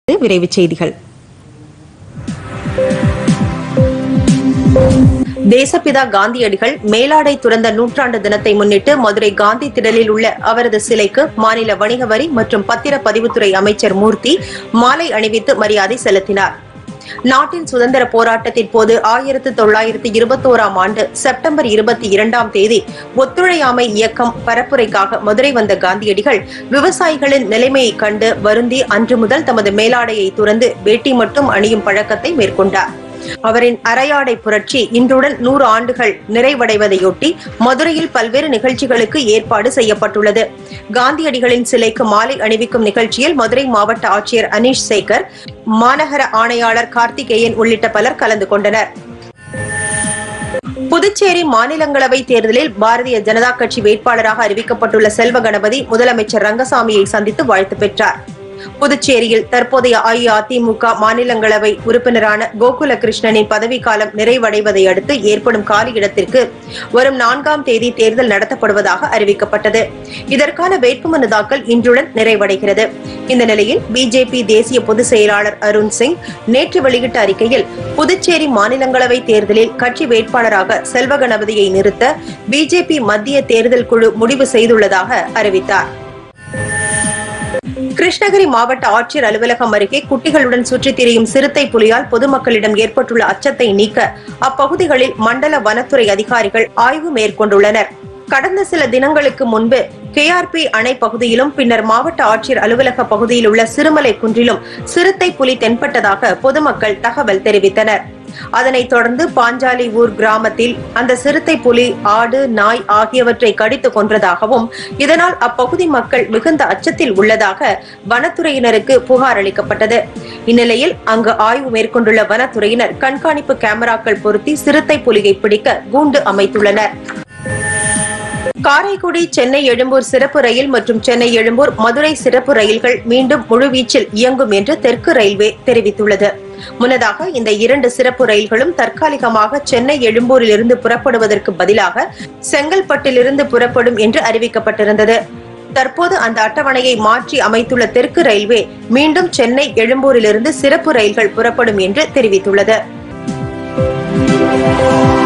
விரைவுச் செய்திகள். தேசப்பிதா காந்தியடிகள் மேலாடை துறந்த நூற்றாண்டு தினத்தை முன்னிட்டு மதுரை காந்தி திடலில் உள்ள அவரது சிலைக்கு மாநில வணிக வரி மற்றும் பத்திரப்பதிவுத்துறை அமைச்சர் மூர்த்தி மாலை அணிவித்து மரியாதை செலுத்தினார். நாட்டின் சுதந்திர போராட்டத்தின் போது 1921ஆம் ஆண்டு செப்டம்பர் 22ஆம் தேதி ஒத்துழையாமை இயக்கம் பரப்புரைக்காக மதுரை வந்த காந்தியடிகள் விவசாயிகளின் நிலைமையை கண்டு வருந்தி அன்று முதல் தமது மேலாடையை துறந்து வேட்டி மட்டும் அணியும் பழக்கத்தை மேற்கொண்டார். அவரின் அரையாடை புரட்சி இன்றுடன் 100 ஆண்டுகள் நிறைவடைவதையொட்டி மதுரையில் பல்வேறு நிகழ்ச்சிகளுக்கு ஏற்பாடு செய்யப்பட்டுள்ளது. காந்தியடிகளின் சிலைக்கு மாலை அணிவிக்கும் நிகழ்ச்சியில் மதுரை மாவட்ட ஆட்சியர் அனீஷ் சேகர், மாநகர ஆணையாளர் கார்த்திகேயன் உள்ளிட்ட பலர் கலந்து கொண்டனர். புதுச்சேரி மாநிலங்களவை தேர்தலில் பாரதிய ஜனதா கட்சி வேட்பாளராக அறிவிக்கப்பட்டுள்ள செல்வ கணபதி முதலமைச்சர் ரங்கசாமியை சந்தித்து வாழ்த்து பெற்றார். புதுச்சேரியில் தற்போதைய அஇஅதிமுக மாநிலங்களவை உறுப்பினரான கோகுல கிருஷ்ணனின் பதவிக்காலம் நிறைவடைவதை அடுத்து ஏற்படும் காலி இடத்திற்கு வரும் 4ஆம் தேதி தேர்தல் நடத்தப்படுவதாக அறிவிக்கப்பட்டது. இதற்கான வேட்புமனு தாக்கல் இன்றுடன் நிறைவடைகிறது. இந்த நிலையில் பிஜேபி தேசிய பொதுச் செயலாளர் அருண் சிங் நேற்று வெளியிட்ட அறிக்கையில் புதுச்சேரி மாநிலங்களவை தேர்தலில் கட்சி வேட்பாளராக செல்வ கணபதியை நிறுத்த பிஜேபி மத்திய தேர்தல் குழு முடிவு செய்துள்ளதாக அறிவித்தார். கிருஷ்ணகிரி மாவட்ட ஆட்சியர் அலுவலகம் அருகே குட்டிகளுடன் சுற்றித் திரியும் சிறுத்தை புலியால் பொதுமக்களிடம் ஏற்பட்டுள்ள அச்சத்தை நீக்க அப்பகுதிகளில் மண்டல வனத்துறை அதிகாரிகள் ஆய்வு மேற்கொண்டுள்ளனர். கடந்த சில தினங்களுக்கு முன்பு KRP அணை பகுதியிலும் பின்னர் மாவட்ட ஆட்சியர் அலுவலக பகுதியில் உள்ள சிறுமலை குன்றிலும் சிறுத்தை புலி தென்பட்டதாக பொதுமக்கள் தகவல் தெரிவித்தனர். அதனைத் தொடர்ந்து பாஞ்சாலி ஊர் கிராமத்தில் அந்த சிறுத்தை புலி ஆடு, நாய் ஆகியவற்றை கடித்து கொன்றதாகவும் இதனால் அப்பகுதி மக்கள் மிகுந்த அச்சத்தில் உள்ளதாக வனத்துறையினருக்கு புகார் அளிக்கப்பட்டது. இந்நிலையில் அங்கு ஆய்வு மேற்கொண்டுள்ள வனத்துறையினர் கண்காணிப்பு கேமராக்கள் பொருத்தி சிறுத்தை புலியை பிடிக்க கூண்டு அமைத்துள்ளனர். காரைக்குடி சென்னை எழும்பூர் சிறப்பு ரயில் மற்றும் சென்னை எழும்பூர் மதுரை சிறப்பு ரயில்கள் மீண்டும் முழுவீச்சில் இயங்கும் என்று தெற்கு ரயில்வே தெரிவித்துள்ளது. முன்னதாக இந்த 2 சிறப்பு ரயில்களும் தற்காலிகமாக சென்னை எழும்பூரில் இருந்து புறப்படுவதற்கு பதிலாக செங்கல்பட்டிலிருந்து புறப்படும் என்று அறிவிக்கப்பட்டிருந்தது. தற்போது அந்த அட்டவணையை மாற்றி அமைத்துள்ள தெற்கு ரயில்வே மீண்டும் சென்னை எழும்பூரிலிருந்து சிறப்பு ரயில்கள் புறப்படும் என்று தெரிவித்துள்ளது.